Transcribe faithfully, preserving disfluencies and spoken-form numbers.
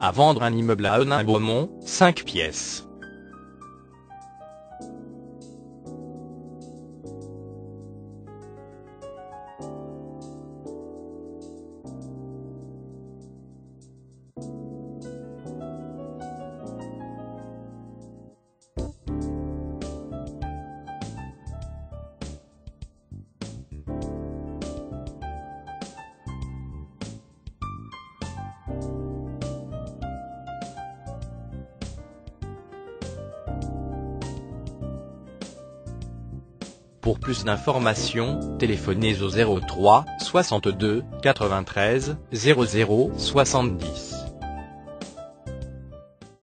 À vendre un immeuble à Henin-Beaumont, cinq pièces. Pour plus d'informations, téléphonez au zéro trois soixante-deux quatre-vingt-treize zéro zéro soixante-dix.